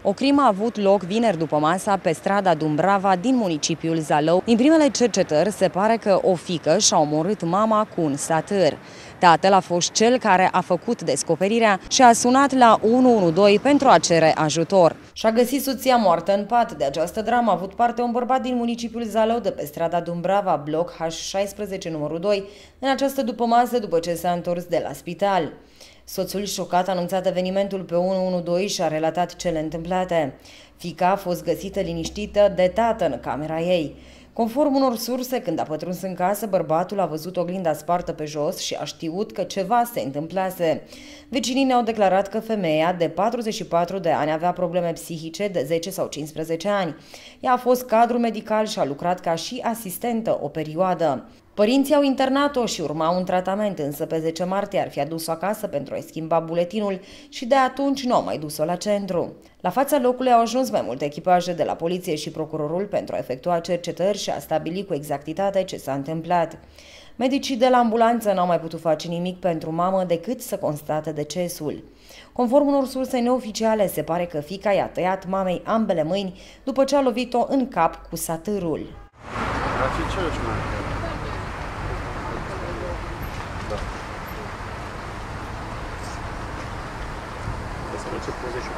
O crimă a avut loc vineri după masa pe strada Dumbrava din municipiul Zalău. Din primele cercetări se pare că o fiică și-a omorât mama cu un satâr. Tatăl a fost cel care a făcut descoperirea și a sunat la 112 pentru a cere ajutor. Și-a găsit soția moartă în pat. De această dramă a avut parte un bărbat din municipiul Zalău de pe strada Dumbrava, bloc H16 numărul 2, în această dupămasă după ce s-a întors de la spital. Soțul, șocat, a anunțat evenimentul pe 112 și a relatat cele întâmplate. Fiica a fost găsită liniștită de tată în camera ei. Conform unor surse, când a pătruns în casă, bărbatul a văzut oglinda spartă pe jos și a știut că ceva se întâmplase. Vecinii ne-au declarat că femeia de 44 de ani avea probleme psihice de 10 sau 15 ani. Ea a fost cadru medical și a lucrat ca și asistentă o perioadă. Părinții au internat-o și urma un tratament, însă pe 10 martie ar fi adus-o acasă pentru a-i schimba buletinul și de atunci nu au mai dus-o la centru. La fața locului au ajuns mai multe echipaje de la poliție și procurorul pentru a efectua cercetări și a stabili cu exactitate ce s-a întâmplat. Medicii de la ambulanță n-au mai putut face nimic pentru mamă decât să constate decesul. Conform unor surse neoficiale, se pare că fiica i-a tăiat mamei ambele mâini după ce a lovit-o în cap cu satârul. Ce poze și